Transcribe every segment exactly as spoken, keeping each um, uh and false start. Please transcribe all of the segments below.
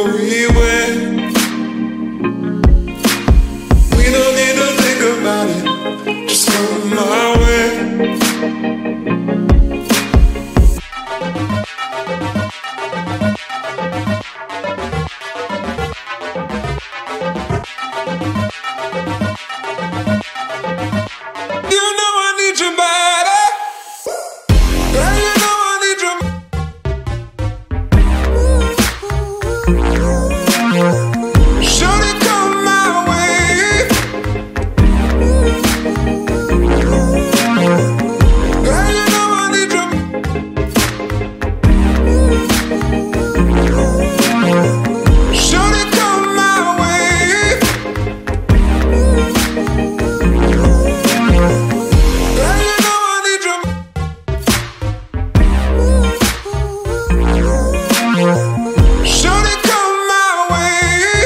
memory when we don't need to think about it, just come my way. You know I need your body. Girl, you know I need your Shorty, come my way. Girl, you know I need your Shorty, come my way. Girl, you know I need your Shorty, come my way.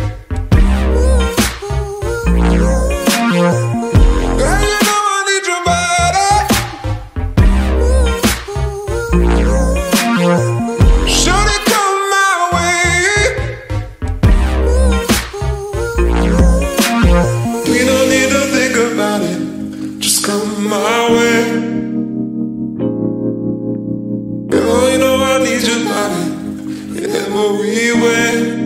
Girl, you know I need your body. Shorty, come my way. We don't need to think about it, just come my way. Girl, you know I need your body in every way.